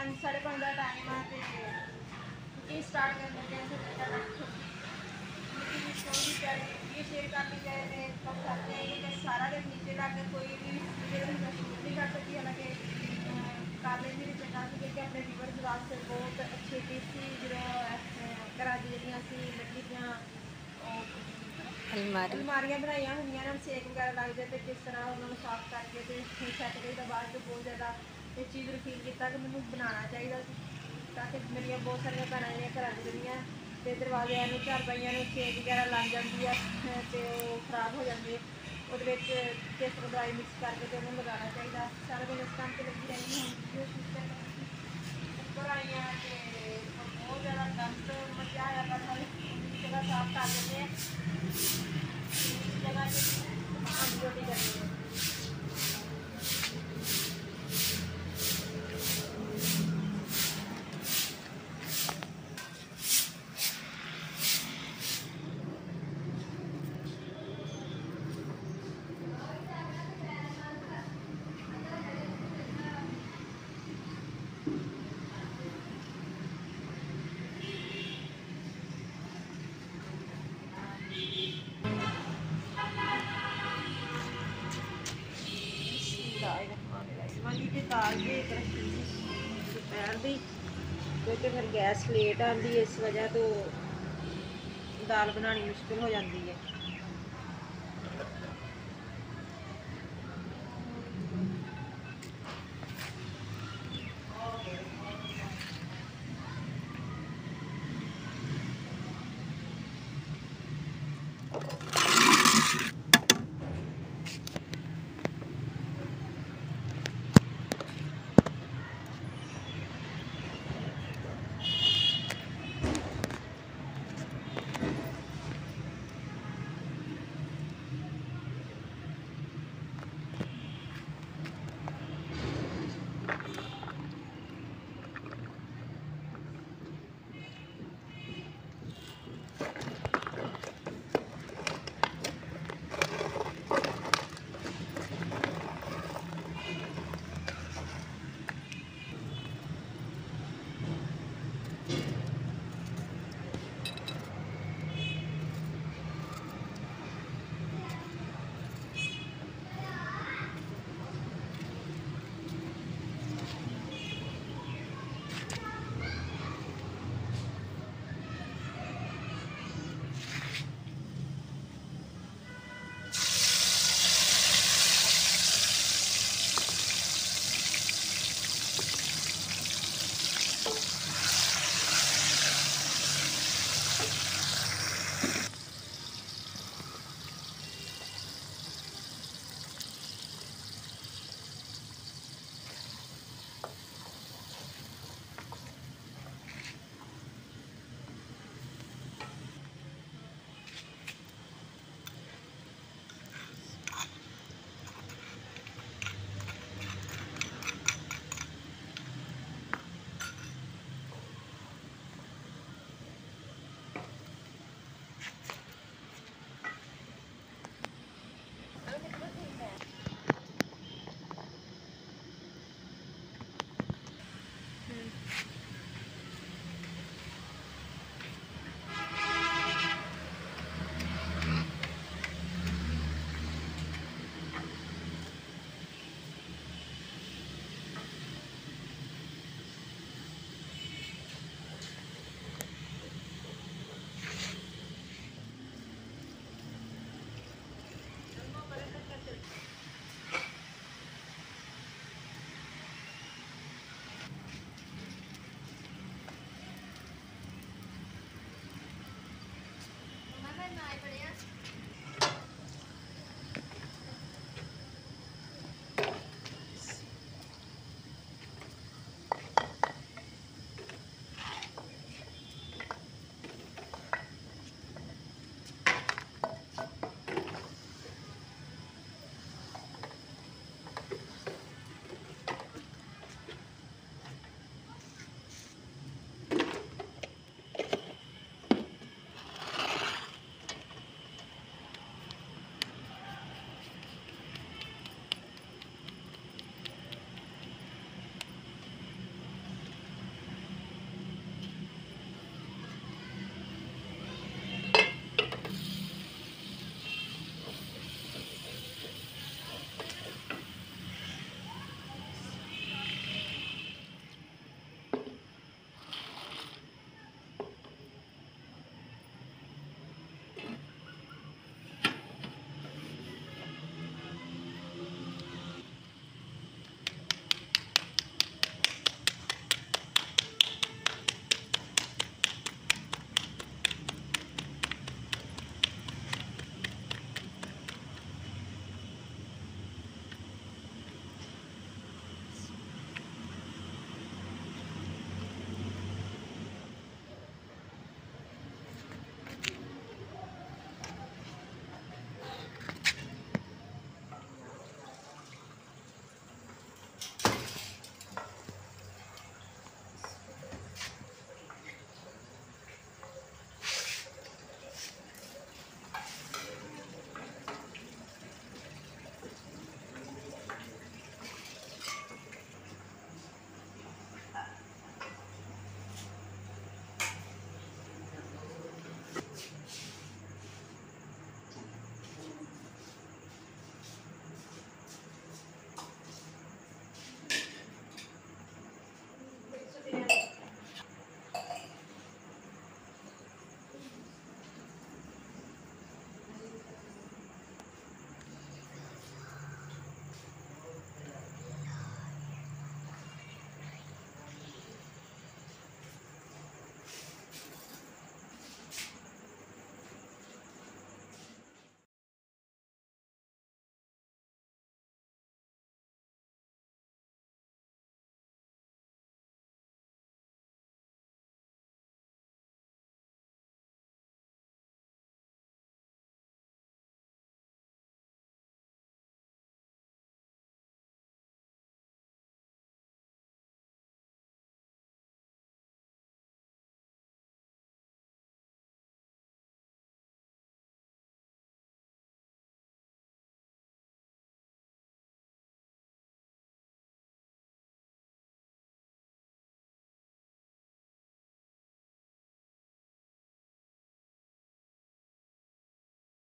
5 साढ़े 5 का टाइम है तो कुकिंग स्टार्ट कर लेते हैं। ये शेयर करनी चाहिए कब करते हैं क्योंकि सारा दिन नीचे लाकर कोई भी शूट नहीं कर सकती। हालांकि कर लेंगे भी चंगा सी क्योंकि अपने व्यूअर्स वास्ते बहुत अच्छी टेस्टी जो घर दी लकड़ी दियाँ अलमारियाँ बनाई हुई ने सेक वगैरह लगते तो किस तरह उन्होंने साफ करके तो सैट करी बाद बहुत ज़्यादा इस चीज़ को फील किया कि मैंने बनाना चाहिए ताकि मेरिया बहुत सारिया भैन जो घर दियाँ तो दरवाजे चारपाइयां सेक वगैरह लग जाती है तो खराब हो जाती है। वो किस तरह दवाई मिक्स करके तो उन्होंने लगाना चाहिए। सारा दिन इस काम से लगी रही हूँ ऊपर आई हैं तो बहुत ज़्यादा डस्ट मचा आया पर जगह साफ कर देते हैं जगह रोटी करनी है। दाल भी एक रखी दोपहर की क्योंकि फिर गैस लेट आती है इस वजह तो दाल बनानी मुश्किल हो जाती है।